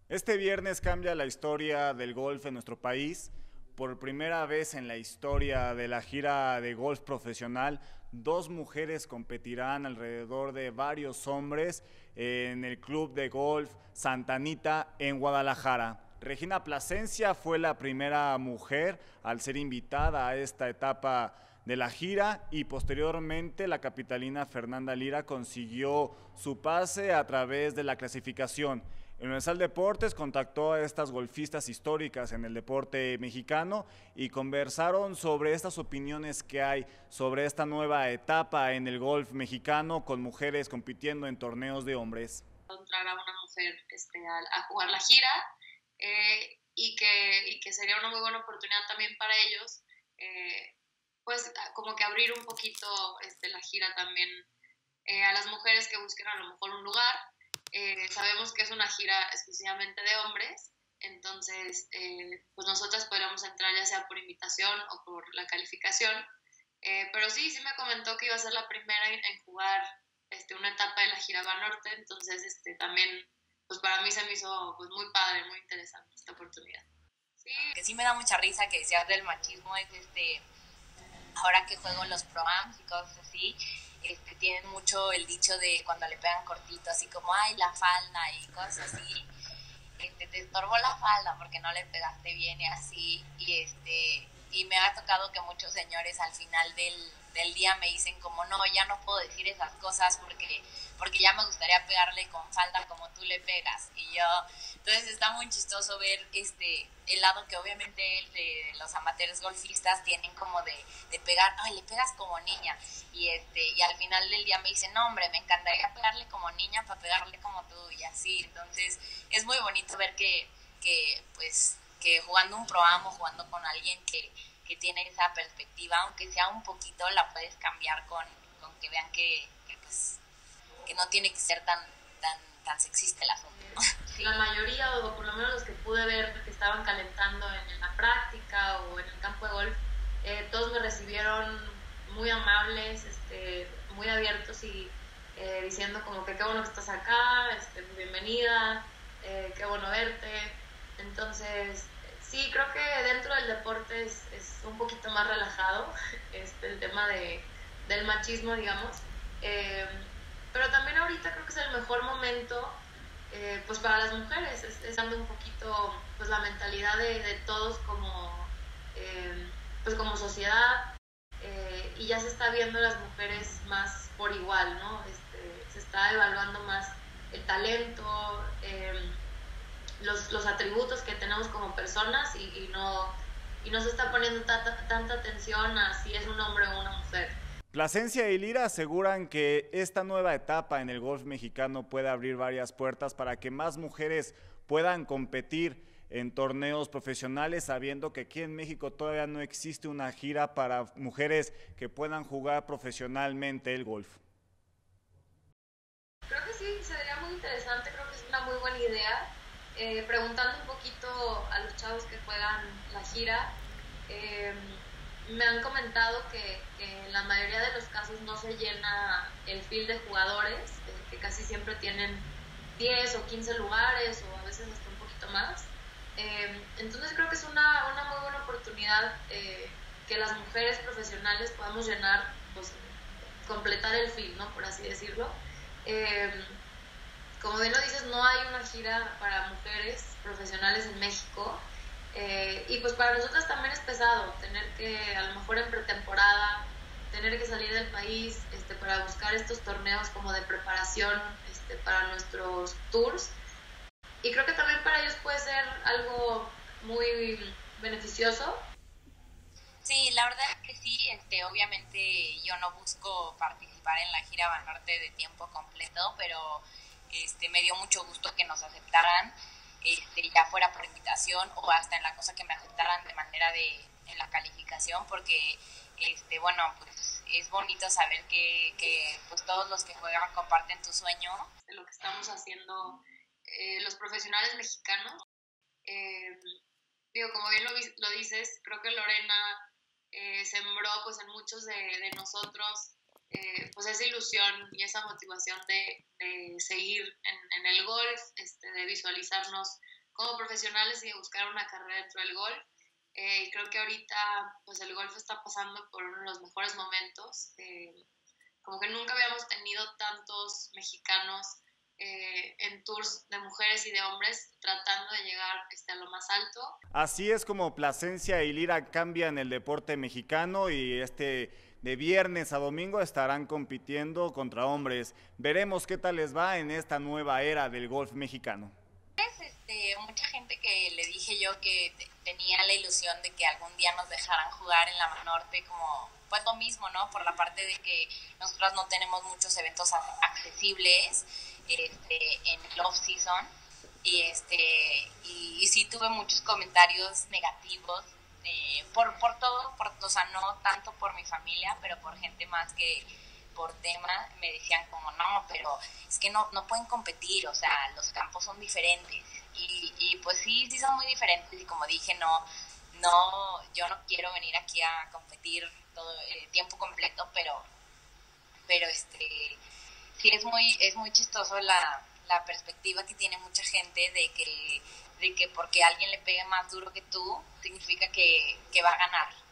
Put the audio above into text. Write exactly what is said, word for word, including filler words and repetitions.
Este viernes cambia la historia del golf en nuestro país. Por primera vez en la historia de la gira de golf profesional, dos mujeres competirán alrededor de varios hombres en el Club de Golf Santa Anita en Guadalajara. Regina Plasencia fue la primera mujer al ser invitada a esta etapa de la gira y posteriormente la capitalina Fernanda Lira consiguió su pase a través de la clasificación. El Universal Deportes contactó a estas golfistas históricas en el deporte mexicano y conversaron sobre estas opiniones que hay sobre esta nueva etapa en el golf mexicano con mujeres compitiendo en torneos de hombres. Entrar a una mujer este, a, a jugar la gira eh, y, que, y que sería una muy buena oportunidad también para ellos, eh, pues como que abrir un poquito este, la gira también eh, a las mujeres que busquen a lo mejor un lugar. Eh, sabemos que es una gira exclusivamente de hombres, entonces eh, pues nosotras podríamos entrar ya sea por invitación o por la calificación, eh, pero sí, sí me comentó que iba a ser la primera en, en jugar este, una etapa de la gira Banorte, entonces este, también pues para mí se me hizo pues, muy padre, muy interesante esta oportunidad. Sí. Que sí me da mucha risa que decías del machismo, es este, ahora que juego los pro-ams y cosas así, Este, tienen mucho el dicho de cuando le pegan cortito, así como, ay, la falda y cosas así, este, te estorbó la falda porque no le pegaste bien y así, y este, y me ha tocado que muchos señores al final del, del día me dicen como, no, ya no puedo decir esas cosas porque, porque ya me gustaría pegarle con falda como tú le pegas, y yo, entonces está muy chistoso ver este, el lado que obviamente de los amateurs golfistas tienen como de, de pegar, ay, le pegas como niña, y este, y al final del día me dicen, no hombre, me encantaría pegarle como niña para pegarle como tú, y así, entonces es muy bonito ver que, que pues, que jugando un pro-am o jugando con alguien que, que tiene esa perspectiva, aunque sea un poquito, la puedes cambiar con, con que vean que, que pues, que no tiene que ser tan, tan, tan sexista el asunto. Sí. La mayoría, o por lo menos los que pude ver que estaban calentando en la práctica o en el campo de golf, eh, todos me recibieron muy amables, este, muy abiertos y eh, diciendo como que qué bueno que estás acá, este, bienvenida, eh, qué bueno verte. Entonces, sí, creo que dentro del deporte es, es un poquito más relajado este, el tema de, del machismo, digamos. Eh, pero también ahorita creo que es el mejor momento eh, pues para las mujeres, es, es dando un poquito pues la mentalidad de, de todos como, eh, pues como sociedad. Eh, y ya se está viendo a las mujeres más por igual, ¿no? Este, se está evaluando más el talento, eh, los, los atributos que tenemos como personas y, y, no, y no se está poniendo tanta, tanta atención a si es un hombre o una mujer. Plasencia y Lira aseguran que esta nueva etapa en el golf mexicano puede abrir varias puertas para que más mujeres puedan competir en torneos profesionales, sabiendo que aquí en México todavía no existe una gira para mujeres que puedan jugar profesionalmente el golf. Creo que sí, sería muy interesante, creo que es una muy buena idea. Eh, preguntando un poquito a los chavos que juegan la gira, eh, me han comentado que, que en la mayoría de los casos no se llena el field de jugadores, eh, que casi siempre tienen diez o quince lugares o a veces hasta un poquito más. Eh, entonces creo que es una, una muy buena oportunidad eh, que las mujeres profesionales podamos llenar, pues completar el field, ¿no? Por así decirlo. Eh, como bien lo dices, no hay una gira para mujeres profesionales en México. Eh, y pues para nosotras también es pesado tener que, a lo mejor en pretemporada, tener que salir del país este, para buscar estos torneos como de preparación este, para nuestros tours. Y creo que también para ellos puede ser algo muy beneficioso. Sí, la verdad es que sí, este, obviamente yo no busco participar en la gira Banorte de tiempo completo, pero este, me dio mucho gusto que nos aceptaran. Este, ya fuera por invitación o hasta en la cosa que me aceptaran de manera de en la calificación, porque este bueno pues es bonito saber que, que pues todos los que juegan comparten tu sueño de lo que estamos haciendo eh, los profesionales mexicanos. eh, digo, como bien lo, lo dices, creo que Lorena eh, sembró pues en muchos de, de nosotros eh, pues esa ilusión y esa motivación de, de seguir en, en el golf, este, de visualizarnos como profesionales y de buscar una carrera dentro del golf. Eh, y creo que ahorita pues el golf está pasando por uno de los mejores momentos. Eh, como que nunca habíamos tenido tantos mexicanos eh, en tours de mujeres y de hombres tratando de llegar este, a lo más alto. Así es como Plasencia y Lira cambian el deporte mexicano y este de viernes a domingo estarán compitiendo contra hombres. Veremos qué tal les va en esta nueva era del golf mexicano. Este, mucha gente que le dije yo que tenía la ilusión de que algún día nos dejaran jugar en la Norte, como pues lo mismo, ¿no? Por la parte de que nosotros no tenemos muchos eventos accesibles este, en el off-season y, este, y, y sí tuve muchos comentarios negativos eh, por, por todo, por, o sea, no tanto por mi familia, pero por gente más que por tema me decían como no, pero es que no, no pueden competir, o sea, los campos son diferentes y, y pues sí, sí son muy diferentes y como dije, no, no, yo no quiero venir aquí a competir todo el tiempo completo, pero, pero este, sí es muy, es muy chistoso la, la perspectiva que tiene mucha gente de que, de que porque alguien le pegue más duro que tú, significa que, que va a ganar.